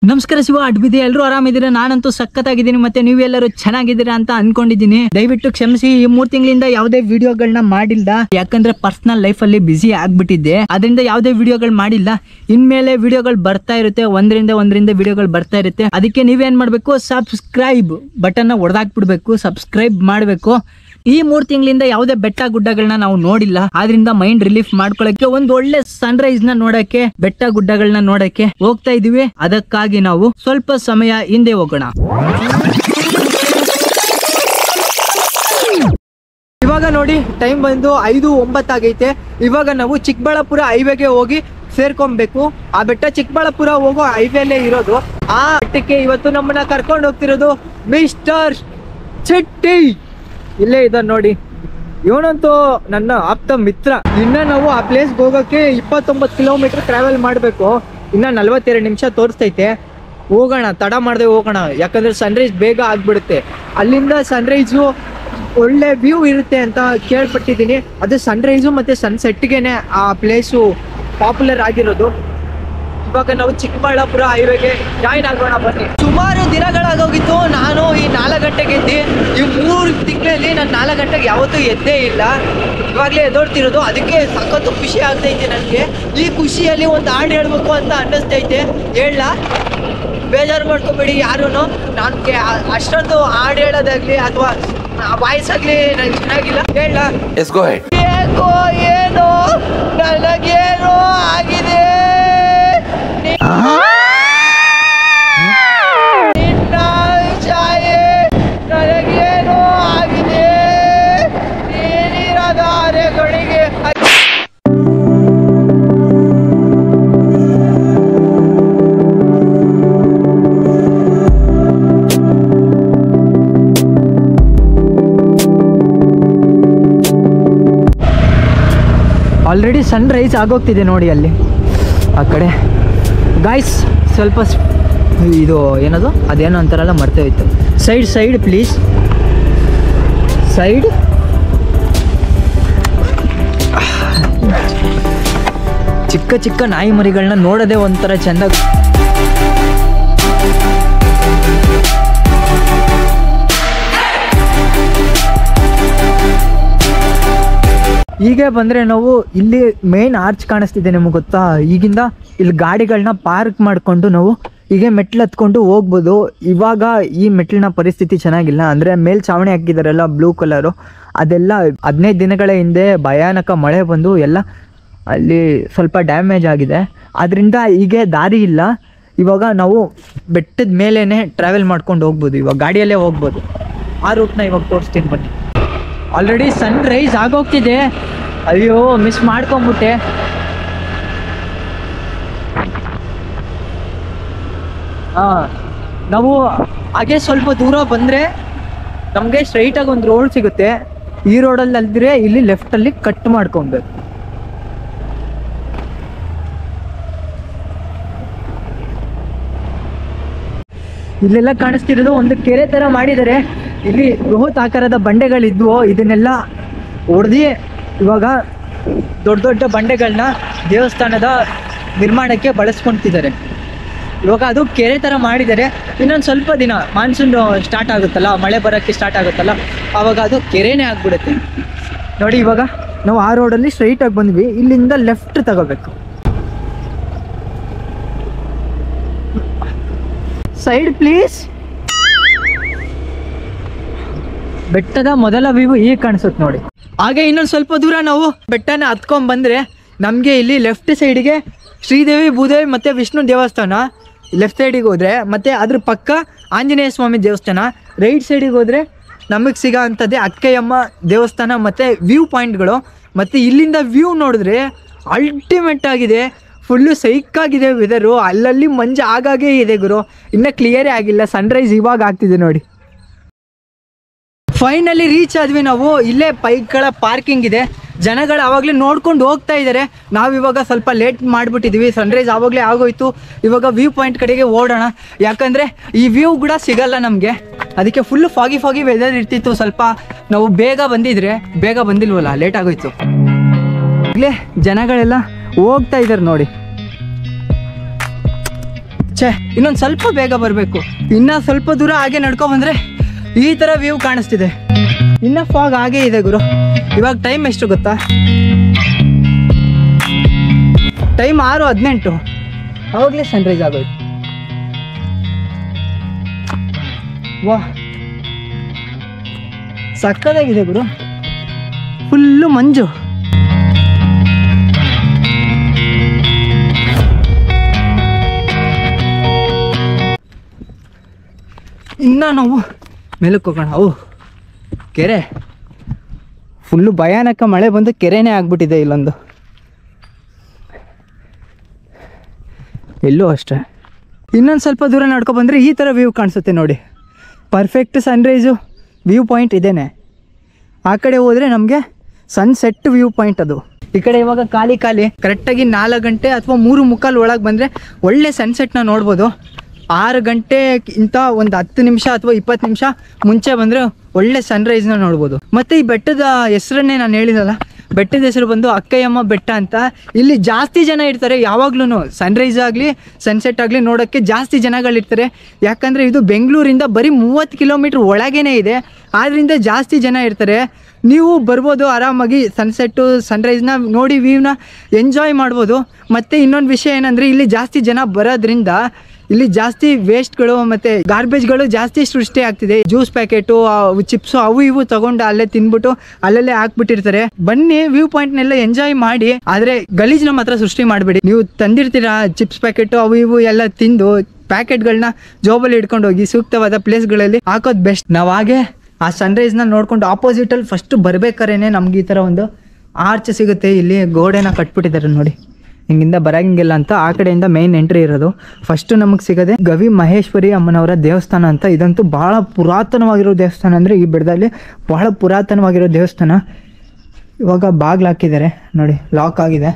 ನಮಸ್ಕಾರ ಶಿವ ಅಡ್ಬಿದೆ ಎಲ್ಲರೂ ಆರಾಮಿದ್ದೀರಾ? ನಾನಂತೂ ಸಖತ್ತಾಗಿದ್ದೀನಿ ಮತ್ತೆ ನೀವೆಲ್ಲರೂ ಚೆನ್ನಾಗಿದ್ದೀರಾ ಅಂತ ಅನ್ಕೊಂಡಿದ್ದೀನಿ. ದಯವಿಟ್ಟು ಕ್ಷಮಿಸಿ, ಈ 3 ತಿಂಗಳಿಂದ ಯಾವುದೇ ವಿಡಿಯೋಗಳನ್ನ ಮಾಡಿಲ್ಲ, ಯಾಕಂದ್ರೆ ಪರ್ಸನಲ್ ಲೈಫ್ ಅಲ್ಲಿ ಬಿಸಿ ಆಗ್ಬಿಟ್ಟಿದ್ದೆ. ಅದರಿಂದ ಯಾವುದೇ ವಿಡಿಯೋಗಳು ಮಾಡಿಲ್ಲ. ಇನ್ಮೇಲೆ ವಿಡಿಯೋಗಳು ಬರ್ತಾ ಇರುತ್ತೆ, ಒಂದರಿಂದ ವಿಡಿಯೋಗಳು ಬರ್ತಾ ಇರುತ್ತೆ. ಅದಕ್ಕೆ ನೀವೇನ್ ಮಾಡ್ಬೇಕು, ಸಬ್ಸ್ಕ್ರೈಬ್ ಬಟನ್ ಹೊಡೆದಾಕ್ಬಿಡ್ಬೇಕು, ಸಬ್ಸ್ಕ್ರೈಬ್ ಮಾಡಬೇಕು. ಈ 3 ತಿಂಗಳಿಂದ ಯಾವುದೇ ಬೆಟ್ಟ ಗುಡ್ಡಗಳನ್ನ ನಾವು ನೋಡಿಲ್ಲ. ಆದ್ರಿಂದ ಮೈಂಡ್ ರಿಲೀಫ್ ಮಾಡ್ಕೊಳಕ್ಕೆ ಒಂದು ಒಳ್ಳೆ ಸನ್ರೈಸ್ ನ ನೋಡಕ್ಕೆ, ಬೆಟ್ಟ ಗುಡ್ಡಗಳನ್ನ ನೋಡಕ್ಕೆ ಹೋಗ್ತಾ ಇದೀವಿ. ಅದಕ್ಕಾಗಿ ನಾವು ಸ್ವಲ್ಪ ಸಮಯ ಹಿಂದೆ ಹೋಗೋಣ. ಇವಾಗ ನೋಡಿ ಟೈಮ್ ಬಂದು 5:09 ಆಗೈತೆ. ಇವಾಗ ನಾವು ಚಿಕ್ಕಬಳ್ಳಾಪುರ ಹೈವೇಗೆ ಹೋಗಿ ಸೇರ್ಕೊಬೇಕು. ಆ ಬೆಟ್ಟ ಚಿಕ್ಕಬಳ್ಳಾಪುರ ಹೋಗೋ ಹೈವೇಲೇ ಇರೋದು. ಆ ಬೆಟ್ಟಕ್ಕೆ ಇವತ್ತು ನಮ್ಮನ್ನ ಕರ್ಕೊಂಡು ಹೋಗ್ತಿರೋದು ಮಿಸ್ಟರ್ ಶೆಟ್ಟಿ. ಇಲ್ಲೇ ಇದ ನೋಡಿ, ಇವನಂತೂ ನನ್ನ ಆಪ್ತ ಮಿತ್ರ. ಇನ್ನ ನಾವು ಆ ಪ್ಲೇಸ್ಗೆ ಹೋಗೋಕೆ 29 ಕಿಲೋಮೀಟರ್ ಟ್ರಾವೆಲ್ ಮಾಡಬೇಕು. ಇನ್ನ 42 ನಿಮಿಷ ತೋರಿಸ್ತೈತೆ. ಹೋಗೋಣ, ತಡ ಮಾಡದೆ ಹೋಗೋಣ, ಯಾಕಂದ್ರೆ ಸನ್ರೈಸ್ ಬೇಗ ಆಗ್ಬಿಡುತ್ತೆ. ಅಲ್ಲಿಂದ ಸನ್ರೈಸು ಒಳ್ಳೆ ವ್ಯೂ ಇರುತ್ತೆ ಅಂತ ಕೇಳ್ಪಟ್ಟಿದ್ದೀನಿ. ಅದು ಸನ್ರೈಸು ಮತ್ತೆ ಸನ್ಸೆಟ್ಗೆನೆ ಆ ಪ್ಲೇಸು ಪಾಪ್ಯುಲರ್ ಆಗಿರೋದು. ಇವಾಗ ನಾವು ಚಿಕ್ಕಬಳ್ಳಾಪುರ ಹೈವೇಗೆ ಜಾಯಿನ್ ಆಗೋಣ ಬನ್ನಿ. ಸುಮಾರು ದಿನಗಳಾಗೋಗಿತ್ತು ನಾನು ಈ 4 ಗಂಟೆಗೆ ಎದ್ದಿ. ಈ 3 ತಿಂಗಳಲ್ಲಿ ನಾನು 4 ಗಂಟೆಗೆ ಯಾವತ್ತೂ ಎದ್ದೇ ಇಲ್ಲ. ಇವಾಗಲೇ ಎದ್ದೋಡ್ತಿರೋದು. ಅದಕ್ಕೆ ಸಖತ್ತು ಖುಷಿ ಆಗ್ತೈತೆ ನನಗೆ. ಈ ಖುಷಿಯಲ್ಲಿ ಒಂದು ಹಾಡು ಹೇಳ್ಬೇಕು ಅಂತ ಅನ್ನಿಸ್ತೈತೆ. ಹೇಳ, ಬೇಜಾರು ಮಾಡ್ಕೋಬೇಡಿ ಯಾರು. ನನಗೆ ಅಷ್ಟೊಂದು ಹಾಡು ಹೇಳೋದಾಗ್ಲಿ ಅಥವಾ ವಾಯ್ಸ್ ಆಗ್ಲಿ ನಂಗೆ ಚೆನ್ನಾಗಿಲ್ಲ. ಹೇಳ, ಏಕೋ ಏನೋ ನನಗೇನೋ ಆಗಿದೆ, ನನಗೇನೋ ಆಗಿದೆ, ನೀರಿರದಾರೆಗಳಿಗೆ. ಆಲ್ರೆಡಿ ಸನ್ರೈಸ್ ಆಗೋಗ್ತಿದೆ ನೋಡಿ ಅಲ್ಲಿ ಆ ಕಡೆ. ಗಾಯ್ಸ್ ಸ್ವಲ್ಪ ಇದು ಏನದು, ಅದೇನೋ ಅಂತಾರಲ್ಲ, ಮರ್ತೇ ಹೋಯ್ತು. Side please, side. ಚಿಕ್ಕ ಚಿಕ್ಕ ನಾಯಿ ಮರಿಗಳನ್ನ ನೋಡೋದೇ ಒಂಥರ ಚೆಂದ. ಹೀಗೆ ಬಂದರೆ ನಾವು ಇಲ್ಲಿ ಮೇನ್ ಆರ್ಚ್ ಕಾಣಿಸ್ತಿದೆ ನಿಮಗೆ ಗೊತ್ತಾ? ಈಗಿಂದ ಇಲ್ಲಿ ಗಾಡಿಗಳನ್ನ ಪಾರ್ಕ್ ಮಾಡಿಕೊಂಡು ನಾವು ಹೀಗೆ ಮೆಟ್ಲು ಹತ್ಕೊಂಡು ಹೋಗ್ಬೋದು. ಇವಾಗ ಈ ಮೆಟ್ಲಿನ ಪರಿಸ್ಥಿತಿ ಚೆನ್ನಾಗಿಲ್ಲ. ಅಂದರೆ ಮೇಲ್ಛಾವಣಿ ಹಾಕಿದಾರಲ್ಲ ಬ್ಲೂ ಕಲರು, ಅದೆಲ್ಲ 15 ದಿನಗಳ ಹಿಂದೆ ಭಯಾನಕ ಮಳೆ ಬಂದು ಎಲ್ಲ ಅಲ್ಲಿ ಸ್ವಲ್ಪ ಡ್ಯಾಮೇಜ್ ಆಗಿದೆ. ಅದರಿಂದ ಹೀಗೆ ದಾರಿ ಇಲ್ಲ. ಇವಾಗ ನಾವು ಬೆಟ್ಟದ ಮೇಲೇ ಟ್ರಾವೆಲ್ ಮಾಡ್ಕೊಂಡು ಹೋಗ್ಬೋದು. ಇವಾಗ ಗಾಡಿಯಲ್ಲೇ ಹೋಗ್ಬೋದು. ಆ ರೂಟ್ನ ಇವಾಗ ತೋರಿಸ್ತೀನಿ ಬನ್ನಿ. ಆಲ್ರೆಡಿ ಸನ್ರೈಸ್ ಆಗೋಗ್ತಿದೆ. ಅಯ್ಯೋ, ಮಿಸ್ ಮಾಡ್ಕೊಂಬಿಟ್ಟೆ. ನಾವು ಹಾಗೆ ಸ್ವಲ್ಪ ದೂರ ಬಂದರೆ ನಮಗೆ ಸ್ಟ್ರೈಟಾಗಿ ಒಂದು ರೋಡ್ ಸಿಗುತ್ತೆ. ಈ ರೋಡಲ್ಲಿ ಅಲ್ದಿರೆ ಇಲ್ಲಿ ಲೆಫ್ಟಲ್ಲಿ ಕಟ್ ಮಾಡ್ಕೊಬೇಕು. ಇಲ್ಲೆಲ್ಲ ಕಾಣಿಸ್ತಿರೋದು ಒಂದು ಕೆರೆ ಥರ ಮಾಡಿದ್ದಾರೆ. ಇಲ್ಲಿ ಬೃಹತ್ ಆಕಾರದ ಬಂಡೆಗಳಿದ್ವು. ಇದನ್ನೆಲ್ಲ ಹೊಡೆದು ಇವಾಗ ದೊಡ್ಡ ದೊಡ್ಡ ಬಂಡೆಗಳನ್ನ ದೇವಸ್ಥಾನದ ನಿರ್ಮಾಣಕ್ಕೆ ಬಳಸ್ಕೊಳ್ತಿದ್ದಾರೆ. ಇವಾಗ ಅದು ಕೆರೆ ಥರ ಮಾಡಿದ್ದಾರೆ. ಇನ್ನೊಂದು ಸ್ವಲ್ಪ ದಿನ ಮಾನ್ಸೂನ್ ಸ್ಟಾರ್ಟ್ ಆಗುತ್ತಲ್ಲ, ಮಳೆ ಬರೋಕ್ಕೆ ಸ್ಟಾರ್ಟ್ ಆಗುತ್ತಲ್ಲ, ಆವಾಗ ಅದು ಕೆರೆನೇ ಆಗ್ಬಿಡುತ್ತೆ. ನೋಡಿ, ಇವಾಗ ನಾವು ಆ ರೋಡಲ್ಲಿ ಸ್ಟ್ರೈಟಾಗಿ ಬಂದ್ವಿ. ಇಲ್ಲಿಂದ ಲೆಫ್ಟ್ ತಗೋಬೇಕು. Side please. ಬೆಟ್ಟದ ಮೊದಲ ವ್ಯೂ ಈಗ ಕಾಣಿಸುತ್ತೆ ನೋಡಿ. ಹಾಗೆ ಇನ್ನೊಂದು ಸ್ವಲ್ಪ ದೂರ ನಾವು ಬೆಟ್ಟನ ಹತ್ಕೊಂಡ್ ಬಂದರೆ ನಮಗೆ ಇಲ್ಲಿ ಲೆಫ್ಟ್ ಸೈಡಿಗೆ ಶ್ರೀದೇವಿ, ಭೂದೇವಿ ಮತ್ತು ವಿಷ್ಣು ದೇವಸ್ಥಾನ ಲೆಫ್ಟ್ ಸೈಡಿಗೆ ಹೋದರೆ, ಮತ್ತು ಅದ್ರ ಪಕ್ಕ ಆಂಜನೇಯ ಸ್ವಾಮಿ ದೇವಸ್ಥಾನ. ರೈಟ್ ಸೈಡಿಗೆ ಹೋದರೆ ನಮಗೆ ಸಿಗೋ ಅಂಥದ್ದೇ ಅಕ್ಕಯ್ಯಮ್ಮ ದೇವಸ್ಥಾನ ಮತ್ತು ವ್ಯೂ ಪಾಯಿಂಟ್ಗಳು. ಮತ್ತು ಇಲ್ಲಿಂದ ವ್ಯೂ ನೋಡಿದ್ರೆ ಅಲ್ಟಿಮೇಟ್ ಆಗಿದೆ. ಫುಲ್ಲು ಸೈಕಾಗಿದೆ ವೆದರು. ಅಲ್ಲಲ್ಲಿ ಮಂಜು ಆಗಾಗೇ ಇದೆ ಗುರು. ಇನ್ನೂ ಕ್ಲಿಯರೇ ಆಗಿಲ್ಲ. ಸನ್ರೈಸ್ ಇವಾಗ ಆಗ್ತಿದೆ ನೋಡಿ. ಫೈನಲಿ ರೀಚ್ ಆದ್ವಿ ನಾವು. ಇಲ್ಲೇ ಬೈಕ್ಗಳ ಪಾರ್ಕಿಂಗ್ ಇದೆ. ಜನಗಳು ಆವಾಗಲೇ ನೋಡ್ಕೊಂಡು ಹೋಗ್ತಾ ಇದ್ದಾರೆ. ನಾವಿವಾಗ ಸ್ವಲ್ಪ ಲೇಟ್ ಮಾಡಿಬಿಟ್ಟಿದ್ವಿ. ಸನ್ರೈಸ್ ಆವಾಗಲೇ ಆಗೋಯ್ತು. ಇವಾಗ ವ್ಯೂ ಪಾಯಿಂಟ್ ಕಡೆಗೆ ಓಡೋಣ. ಯಾಕಂದರೆ ಈ ವ್ಯೂ ಕೂಡ ಸಿಗಲ್ಲ ನಮಗೆ. ಅದಕ್ಕೆ ಫುಲ್ಲು ಫಾಗಿ ವೆದರ್ ಇರ್ತಿತ್ತು. ಸ್ವಲ್ಪ ನಾವು ಬೇಗ ಬಂದಿದ್ರೆ, ಬೇಗ ಬಂದಿಲ್ವಲ್ಲ, ಲೇಟ್ ಆಗೋಯ್ತು. ಈಗಲೇ ಜನಗಳೆಲ್ಲ ಹೋಗ್ತಾ ಇದ್ದಾರೆ ನೋಡಿ. ಛೇ, ಇನ್ನೊಂದು ಸ್ವಲ್ಪ ಬೇಗ ಬರಬೇಕು. ಇನ್ನ ಸ್ವಲ್ಪ ದೂರ ಹಾಗೆ ನಡ್ಕೊ ಬಂದ್ರೆ ಈ ತರ ವ್ಯೂ ಕಾಣಿಸ್ತಿದೆ. ಇನ್ನ ಫಾಗ್ ಹಾಗೆ ಇದೆ ಗುರು. ಇವಾಗ ಟೈಮ್ ಎಷ್ಟು ಗೊತ್ತಾ? ಟೈಮ್ 6:18. ಅವಾಗಲೇ ಸನ್ರೈಸ್ ಆಗೋಯ್ತು. ವಾ, ಸಕ್ಕದಾಗಿದೆ ಗುರು. ಫುಲ್ಲು ಮಂಜು. ಇನ್ನ ನಾವು ಮೇಲಕ್ಕೆ ಹೋಗೋಣ. ಕೆರೆ ಫುಲ್ಲು ಭಯಾನಕ ಮಳೆ ಬಂದು ಕೆರೆನೇ ಆಗ್ಬಿಟ್ಟಿದೆ ಇಲ್ಲೊಂದು. ಎಲ್ಲೂ ಅಷ್ಟೇ. ಇನ್ನೊಂದು ಸ್ವಲ್ಪ ದೂರ ನಡ್ಕೊ ಬಂದರೆ ಈ ಥರ ವ್ಯೂ ಕಾಣಿಸುತ್ತೆ ನೋಡಿ. ಪರ್ಫೆಕ್ಟ್ ಸನ್ರೈಸು ವ್ಯೂ ಪಾಯಿಂಟ್ ಇದೇನೆ. ಆ ಕಡೆ ಹೋದರೆ ನಮಗೆ ಸನ್ಸೆಟ್ ವ್ಯೂ ಪಾಯಿಂಟ್ ಅದು. ಈ ಕಡೆ ಇವಾಗ ಖಾಲಿ ಕರೆಕ್ಟಾಗಿ 4 ಗಂಟೆ ಅಥವಾ 3:45 ಒಳಗೆ ಬಂದರೆ ಒಳ್ಳೆ ಸನ್ಸೆಟ್ನ ನೋಡ್ಬೋದು. 6 ಗಂಟೆ ಇಂಥ ಒಂದು 10 ನಿಮಿಷ ಅಥವಾ 20 ನಿಮಿಷ ಮುಂಚೆ ಬಂದರೆ ಒಳ್ಳೆ ಸನ್ರೈಸ್ನ ನೋಡ್ಬೋದು. ಮತ್ತು ಈ ಬೆಟ್ಟದ ಹೆಸರನ್ನೇ ನಾನು ಹೇಳಿದಲ್ಲ, ಬೆಟ್ಟದ ಹೆಸರು ಬಂದು ಅಕ್ಕಯ್ಯಮ್ಮ ಬೆಟ್ಟ ಅಂತ. ಇಲ್ಲಿ ಜಾಸ್ತಿ ಜನ ಇರ್ತಾರೆ ಯಾವಾಗ್ಲೂ. ಸನ್ರೈಸ್ ಆಗಲಿ ಸನ್ಸೆಟ್ ಆಗಲಿ ನೋಡೋಕ್ಕೆ ಜಾಸ್ತಿ ಜನಗಳಿರ್ತಾರೆ. ಯಾಕಂದರೆ ಇದು ಬೆಂಗಳೂರಿಂದ ಬರೀ 30 ಕಿಲೋಮೀಟ್ರ್ ಒಳಗೇ ಇದೆ. ಆದ್ದರಿಂದ ಜಾಸ್ತಿ ಜನ ಇರ್ತಾರೆ. ನೀವು ಬರ್ಬೋದು ಆರಾಮಾಗಿ ಸನ್ಸೆಟ್ಟು ಸನ್ರೈಸ್ನ ನೋಡಿ ವ್ಯೂನ ಎಂಜಾಯ್ ಮಾಡ್ಬೋದು. ಮತ್ತು ಇನ್ನೊಂದು ವಿಷಯ ಏನಂದರೆ ಇಲ್ಲಿ ಜಾಸ್ತಿ ಜನ ಬರೋದ್ರಿಂದ ಇಲ್ಲಿ ಜಾಸ್ತಿ ವೇಸ್ಟ್ಗಳು ಮತ್ತು ಗಾರ್ಬೇಜ್ಗಳು ಜಾಸ್ತಿ ಸೃಷ್ಟಿ ಆಗ್ತಿದೆ. ಜ್ಯೂಸ್ ಪ್ಯಾಕೆಟು, ಚಿಪ್ಸು ಅವು ಇವು ತಗೊಂಡು ಅಲ್ಲೇ ತಿನ್ಬಿಟ್ಟು ಅಲ್ಲಲ್ಲೇ ಹಾಕ್ಬಿಟ್ಟಿರ್ತಾರೆ. ಬನ್ನಿ ವ್ಯೂ ಪಾಯಿಂಟ್ನೆಲ್ಲ ಎಂಜಾಯ್ ಮಾಡಿ, ಆದರೆ ಗಲೀಜನ್ನ ಮಾತ್ರ ಸೃಷ್ಟಿ ಮಾಡಬೇಡಿ. ನೀವು ತಂದಿರ್ತೀರಾ ಚಿಪ್ಸ್ ಪ್ಯಾಕೆಟು ಅವು ಇವು ಎಲ್ಲ ತಿಂದು ಪ್ಯಾಕೆಟ್ಗಳನ್ನ ಜೋಬಲ್ಲಿ ಹಿಡ್ಕೊಂಡು ಹೋಗಿ ಸೂಕ್ತವಾದ ಪ್ಲೇಸ್ಗಳಲ್ಲಿ ಹಾಕೋದು ಬೆಸ್ಟ್. ನಾವು ಹಾಗೆ ಆ ಸನ್ರೈಸ್ನ ನೋಡ್ಕೊಂಡು ಆಪೋಸಿಟಲ್ಲಿ ಫಸ್ಟ್ ಬರ್ಬೇಕಾರೇನೆ ನಮ್ಗೆ ಈ ಥರ ಒಂದು ಆರ್ಚ್ ಸಿಗುತ್ತೆ. ಇಲ್ಲಿ ಗೋಡೆನ ಕಟ್ಬಿಟ್ಟಿದ್ದಾರೆ ನೋಡಿ, ಹಿಂಗಿಂದ ಬರಂಗಿಲ್ಲ ಅಂತ. ಆ ಕಡೆಯಿಂದ ಮೇನ್ ಎಂಟ್ರಿ ಇರೋದು. ಫಸ್ಟ್ ನಮಗೆ ಸಿಗೋದೆ ಗವಿ ಮಹೇಶ್ವರಿ ಅಮ್ಮನವರ ದೇವಸ್ಥಾನ ಅಂತ. ಇದಂತೂ ಭಾಳ ಪುರಾತನವಾಗಿರೋ ದೇವಸ್ಥಾನ. ಅಂದರೆ ಈ ಬೆಟ್ಟದಲ್ಲಿ ಭಾಳ ಪುರಾತನವಾಗಿರೋ ದೇವಸ್ಥಾನ. ಇವಾಗ ಬಾಗಿಲು ಹಾಕಿದ್ದಾರೆ ನೋಡಿ, ಲಾಕ್ ಆಗಿದೆ.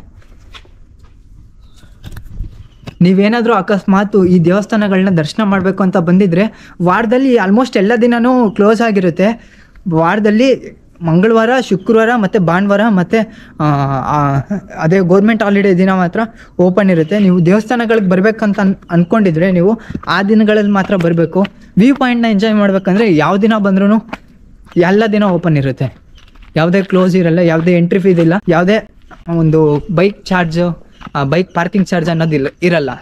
ನೀವೇನಾದರೂ ಅಕಸ್ಮಾತ್ ಈ ದೇವಸ್ಥಾನಗಳನ್ನ ದರ್ಶನ ಮಾಡಬೇಕು ಅಂತ ಬಂದಿದ್ರೆ ವಾರದಲ್ಲಿ ಆಲ್ಮೋಸ್ಟ್ ಎಲ್ಲ ದಿನವೂ ಕ್ಲೋಸ್ ಆಗಿರುತ್ತೆ. ವಾರದಲ್ಲಿ ಮಂಗಳವಾರ, ಶುಕ್ರವಾರ ಮತ್ತು ಭಾನುವಾರ ಮತ್ತು ಅದೇ ಗೌರ್ಮೆಂಟ್ ಹಾಲಿಡೇ ದಿನ ಮಾತ್ರ ಓಪನ್ ಇರುತ್ತೆ. ನೀವು ದೇವಸ್ಥಾನಗಳಿಗೆ ಬರಬೇಕಂತ ಅಂದ್ಕೊಂಡಿದ್ರೆ ನೀವು ಆ ದಿನಗಳಲ್ಲಿ ಮಾತ್ರ ಬರಬೇಕು. ವ್ಯೂ ಪಾಯಿಂಟ್ನ ಎಂಜಾಯ್ ಮಾಡಬೇಕಂದ್ರೆ ಯಾವ ದಿನ ಬಂದ್ರೂ ಎಲ್ಲ ದಿನ ಓಪನ್ ಇರುತ್ತೆ. ಯಾವುದೇ ಕ್ಲೋಸ್ ಇರಲ್ಲ, ಯಾವುದೇ ಎಂಟ್ರಿ ಫೀಸ್ ಇಲ್ಲ, ಯಾವುದೇ ಒಂದು bike charge, bike parking charge ಅನ್ನೋದಿಲ್ಲ ಇರಲ್ಲ.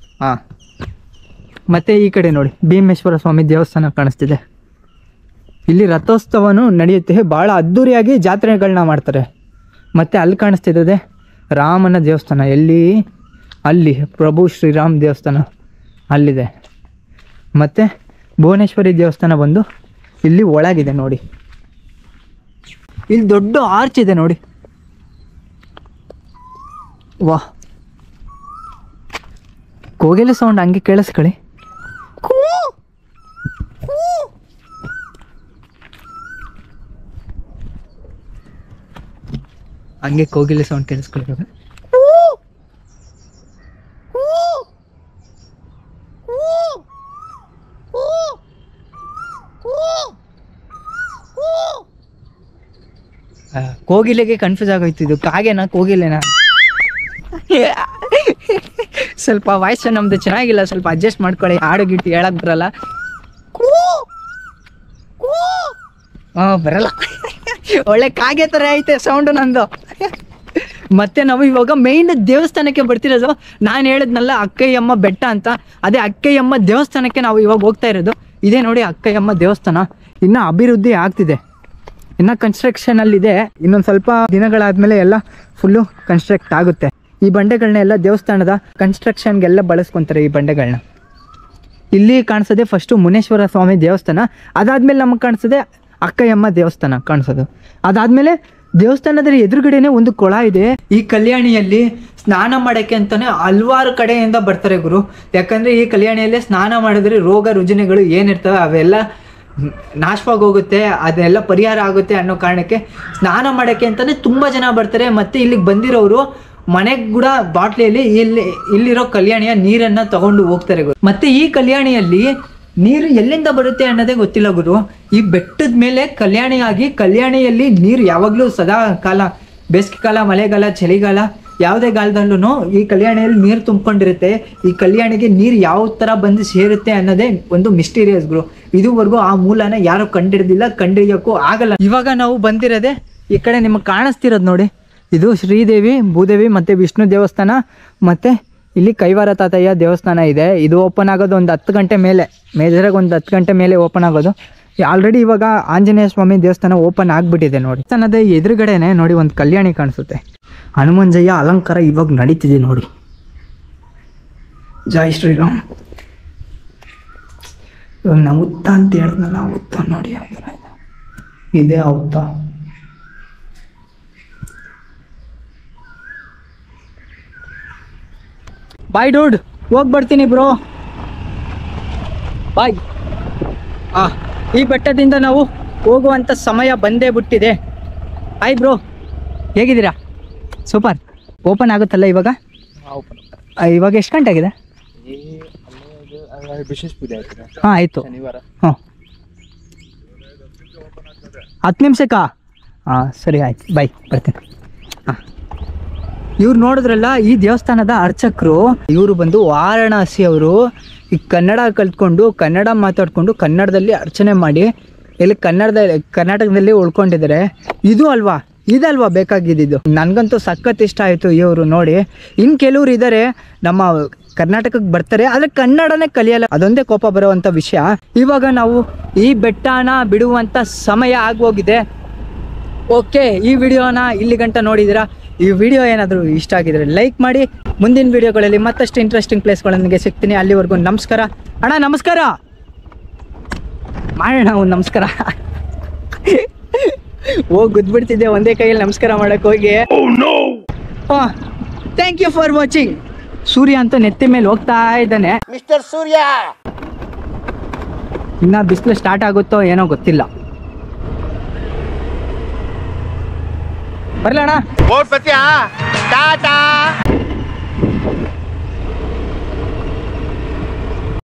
ಮತ್ತು ಈ ಕಡೆ ನೋಡಿ ಭೀಮೇಶ್ವರ ಸ್ವಾಮಿ ದೇವಸ್ಥಾನ ಕಾಣಿಸ್ತಿದೆ. ಇಲ್ಲಿ ರಥೋತ್ಸವನೂ ನಡೆಯುತ್ತೆ. ಭಾಳ ಅದ್ಧೂರಿಯಾಗಿ ಜಾತ್ರೆಗಳನ್ನ ಮಾಡ್ತಾರೆ. ಮತ್ತು ಅಲ್ಲಿ ಕಾಣಿಸ್ತಿದೆ ರಾಮನ ದೇವಸ್ಥಾನ. ಅಲ್ಲಿ ಪ್ರಭು ಶ್ರೀರಾಮ್ ದೇವಸ್ಥಾನ ಅಲ್ಲಿದೆ. ಮತ್ತು ಭುವನೇಶ್ವರಿ ದೇವಸ್ಥಾನ ಬಂದು ಇಲ್ಲಿ ಒಳಗಿದೆ ನೋಡಿ. ಇಲ್ಲಿ ದೊಡ್ಡ ಆರ್ಚ್ ಇದೆ ನೋಡಿ. ವಾಹ್, ಕೋಗಿಲೆ ಸೌಂಡ್ ಹಂಗೆ ಕೇಳಿಸ್ಕೊಳ್ಳಿ. ಹಂಗೆ ಕೋಗಿಲೆ ಸೌಂಡ್ ಕೇಳಿಸ್ಕೊಳ್ಬೇಕು. ಕೋಗಿಲೆಗೆ ಕನ್ಫ್ಯೂಸ್ ಆಗೋಯ್ತು. ಇದು ಕಾಗೆನಾ ಕೋಗಿಲೆನಾ? ಸ್ವಲ್ಪ ವಾಯ್ಸ್ ನಮ್ದು ಚೆನ್ನಾಗಿಲ್ಲ, ಸ್ವಲ್ಪ ಅಡ್ಜಸ್ಟ್ ಮಾಡ್ಕೊಳ್ಳಿ. ಹಾಡು ಗಿಟ್ಟು ಹೇಳಕ್ ಬರಲ್ಲ. ಬರಲ್ಲ, ಒಳ್ಳೆ ಕಾಗೆ ಥರ ಐತೆ ಸೌಂಡು ನಂದು. ಮತ್ತೆ ನಾವು ಇವಾಗ ಮೇಯ್ನ್ ದೇವಸ್ಥಾನಕ್ಕೆ ಬರ್ತಿರೋದು. ನಾನು ಹೇಳಿದ್ನಲ್ಲ ಅಕ್ಕಯ್ಯಮ್ಮ ಬೆಟ್ಟ ಅಂತ, ಅದೇ ಅಕ್ಕಯ್ಯಮ್ಮ ದೇವಸ್ಥಾನಕ್ಕೆ ನಾವು ಇವಾಗ ಹೋಗ್ತಾ ಇರೋದು. ಇದೇ ನೋಡಿ ಅಕ್ಕಯ್ಯಮ್ಮ ದೇವಸ್ಥಾನ. ಇನ್ನು ಅಭಿವೃದ್ಧಿ ಆಗ್ತಿದೆ, ಇನ್ನು ಕನ್ಸ್ಟ್ರಕ್ಷನಲ್ಲಿದೆ. ಇನ್ನೊಂದು ಸ್ವಲ್ಪ ದಿನಗಳಾದಮೇಲೆ ಎಲ್ಲ ಫುಲ್ಲು ಕನ್ಸ್ಟ್ರಕ್ಟ್ ಆಗುತ್ತೆ. ಈ ಬಂಡೆಗಳನ್ನೆಲ್ಲ ದೇವಸ್ಥಾನದ ಕನ್ಸ್ಟ್ರಕ್ಷನ್ಗೆಲ್ಲ ಬಳಸ್ಕೊತಾರೆ ಈ ಬಂಡೆಗಳನ್ನ. ಇಲ್ಲಿ ಕಾಣಿಸೋದೆ ಫಸ್ಟು ಮುನೇಶ್ವರ ಸ್ವಾಮಿ ದೇವಸ್ಥಾನ. ಅದಾದಮೇಲೆ ನಮಗೆ ಕಾಣಿಸೋದೆ ಅಕ್ಕಯ್ಯಮ್ಮ ದೇವಸ್ಥಾನ ಕಾಣಿಸೋದು. ಅದಾದಮೇಲೆ ದೇವಸ್ಥಾನದ ಎದುರುಗಡೆನೆ ಒಂದು ಕೊಳ ಇದೆ. ಈ ಕಲ್ಯಾಣಿಯಲ್ಲಿ ಸ್ನಾನ ಮಾಡೋಕ್ಕೆ ಅಂತಲೇ ಹಲವಾರು ಕಡೆಯಿಂದ ಬರ್ತಾರೆ ಗುರು. ಯಾಕಂದರೆ ಈ ಕಲ್ಯಾಣಿಯಲ್ಲಿ ಸ್ನಾನ ಮಾಡಿದ್ರೆ ರೋಗ ರುಜಿನಗಳು ಏನಿರ್ತವೆ ಅವೆಲ್ಲ ನಾಶವಾಗಿ ಹೋಗುತ್ತೆ, ಅದೆಲ್ಲ ಪರಿಹಾರ ಆಗುತ್ತೆ ಅನ್ನೋ ಕಾರಣಕ್ಕೆ ಸ್ನಾನ ಮಾಡೋಕ್ಕೆ ಅಂತಲೇ ತುಂಬ ಜನ ಬರ್ತಾರೆ. ಮತ್ತು ಇಲ್ಲಿಗೆ ಬಂದಿರೋರು ಮನೆಗೆ ಕೂಡ ಬಾಟ್ಲಿಯಲ್ಲಿ ಇಲ್ಲಿರೋ ಕಲ್ಯಾಣಿಯ ನೀರನ್ನು ತಗೊಂಡು ಹೋಗ್ತಾರೆ ಗುರು. ಮತ್ತು ಈ ಕಲ್ಯಾಣಿಯಲ್ಲಿ ನೀರು ಎಲ್ಲಿಂದ ಬರುತ್ತೆ ಅನ್ನೋದೇ ಗೊತ್ತಿಲ್ಲ ಗುರು. ಈ ಬೆಟ್ಟದ ಮೇಲೆ ಕಲ್ಯಾಣಿಯಾಗಿ ಕಲ್ಯಾಣಿಯಲ್ಲಿ ನೀರು ಯಾವಾಗಲೂ ಸದಾ ಕಾಲ, ಬೇಸಿಗೆ ಕಾಲ, ಮಳೆಗಾಲ, ಚಳಿಗಾಲ ಯಾವುದೇ ಕಾಲದಲ್ಲೂ ಈ ಕಲ್ಯಾಣಿಯಲ್ಲಿ ನೀರು ತುಂಬಿಕೊಂಡಿರುತ್ತೆ. ಈ ಕಲ್ಯಾಣಿಗೆ ನೀರು ಯಾವ ಥರ ಬಂದು ಸೇರುತ್ತೆ ಅನ್ನೋದೇ ಒಂದು ಮಿಸ್ಟೀರಿಯಸ್ ಗುರು. ಇದುವರೆಗೂ ಆ ಮೂಲನ ಯಾರು ಕಂಡಿಡ್ದಿಲ್ಲ, ಕಂಡಿಡಿಯೋಕ್ಕೂ ಆಗಲ್ಲ. ಇವಾಗ ನಾವು ಬಂದಿರೋದೆ ಈ ಕಡೆ ನಿಮಗೆ ಕಾಣಿಸ್ತಿರೋದು ನೋಡಿ, ಇದು ಶ್ರೀದೇವಿ, ಭೂದೇವಿ ಮತ್ತು ವಿಷ್ಣು ದೇವಸ್ಥಾನ, ಮತ್ತು ಇಲ್ಲಿ ಕೈವಾರ ತಾತಯ್ಯ ದೇವಸ್ಥಾನ ಇದೆ. ಇದು ಓಪನ್ ಆಗೋದು ಒಂದು 10 ಗಂಟೆ ಮೇಲೆ, ಮೇಜರಾಗಿ ಒಂದು 10 ಗಂಟೆ ಮೇಲೆ ಓಪನ್ ಆಗೋದು. ಆಲ್ರೆಡಿ ಇವಾಗ ಆಂಜನೇಯ ಸ್ವಾಮಿ ದೇವಸ್ಥಾನ ಓಪನ್ ಆಗಿಬಿಟ್ಟಿದೆ ನೋಡಿ. ದೇವಸ್ಥಾನದ ಎದುರುಗಡೆನೆ ನೋಡಿ ಒಂದು ಕಲ್ಯಾಣಿ ಕಾಣಿಸುತ್ತೆ. ಹನುಮಂಜಯ್ಯ ಅಲಂಕಾರ ಇವಾಗ ನಡೀತಿದೆ ನೋಡಿ. ಜೈ ಶ್ರೀರಾಮ್. ಇವಾಗ ನಾವು ಉತ್ತ ಅಂತ ಹೇಳಿದ್ನಲ್ಲ, ಉತ್ತ ನೋಡಿ ಇದೇ ಉತ್ತ. ಬಾಯ್ ಡೂಡ್, ಹೋಗ್ಬರ್ತೀನಿ ಬ್ರೋ, ಬಾಯ್. ಈ ಬೆಟ್ಟದಿಂದ ನಾವು ಹೋಗುವಂಥ ಸಮಯ ಬಂದೇ ಬಿಟ್ಟಿದೆ. ಹಾಯ್ ಬ್ರೋ, ಹೇಗಿದ್ದೀರಾ? ಸೂಪರ್. ಓಪನ್ ಆಗುತ್ತಲ್ಲ ಇವಾಗ? ಇವಾಗ ಎಷ್ಟು ಗಂಟೆ ಆಗಿದೆ? ಹಾಂ ಆಯಿತು. ಹಾಂ 10 ನಿಮಿಷಕ್ಕಾ? ಹಾಂ ಸರಿ ಆಯ್ತು, ಬಾಯ್, ಬರ್ತೀನಿ. ಹಾಂ, ಇವ್ರು ನೋಡಿದ್ರಲ್ಲ ಈ ದೇವಸ್ಥಾನದ ಅರ್ಚಕರು. ಇವರು ಬಂದು ವಾರಣಾಸಿ ಅವರು. ಈ ಕನ್ನಡ ಕಲ್ತ್ಕೊಂಡು, ಕನ್ನಡ ಮಾತಾಡ್ಕೊಂಡು, ಕನ್ನಡದಲ್ಲಿ ಅರ್ಚನೆ ಮಾಡಿ ಇಲ್ಲಿ ಕರ್ನಾಟಕದಲ್ಲಿ ಉಳ್ಕೊಂಡಿದ್ದಾರೆ. ಇದಲ್ವಾ ಬೇಕಾಗಿದ್ದು. ನನಗಂತೂ ಸಖತ್ ಇಷ್ಟ ಆಯಿತು ಇವರು ನೋಡಿ. ಇನ್ನು ಕೆಲವ್ರು ಇದ್ದಾರೆ ನಮ್ಮ ಕರ್ನಾಟಕಕ್ಕೆ ಬರ್ತಾರೆ, ಆದರೆ ಕನ್ನಡನೇ ಕಲಿಯಲ್ಲ. ಅದೊಂದೇ ಕೋಪ ಬರುವಂಥ ವಿಷಯ. ಇವಾಗ ನಾವು ಈ ಬೆಟ್ಟನ ಬಿಡುವಂಥ ಸಮಯ ಆಗೋಗಿದೆ. ಓಕೆ, ಈ ವಿಡಿಯೋನ ಇಲ್ಲಿ ಗಂಟ ನೋಡಿದ್ದೀರಾ. ಈ ವಿಡಿಯೋ ಏನಾದರೂ ಇಷ್ಟ ಆಗಿದ್ರೆ ಲೈಕ್ ಮಾಡಿ. ಮುಂದಿನ ವಿಡಿಯೋಗಳಲ್ಲಿ ಮತ್ತಷ್ಟು ಇಂಟ್ರೆಸ್ಟಿಂಗ್ ಪ್ಲೇಸ್ಗಳೊಂದಿಗೆ ಸಿಗ್ತೀನಿ. ಅಲ್ಲಿವರೆಗೂ ನಮಸ್ಕಾರ. ಅಣ್ಣ ನಮಸ್ಕಾರ ಮಾಡೋಣ, ಒಂದು ನಮಸ್ಕಾರ. ಹೋಗಿ ಗುದ್ಬಿಡ್ತಿದ್ದೆ ಒಂದೇ ಕೈಯಲ್ಲಿ ನಮಸ್ಕಾರ ಮಾಡಕ್ಕೆ ಹೋಗಿ. Thank you for watching. ಸೂರ್ಯ ಅಂತ ನೆತ್ತಿ ಮೇಲೆ ಹೋಗ್ತಾ ಇದ್ದಾನೆ. ಮಿಸ್ಟರ್ ಸೂರ್ಯ. ಇನ್ನ ಬಿಸಿಲು ಸ್ಟಾರ್ಟ್ ಆಗುತ್ತೋ ಏನೋ ಗೊತ್ತಿಲ್ಲ. ಬರ್ಲಣ್ಣ. ಟಾಟಾ.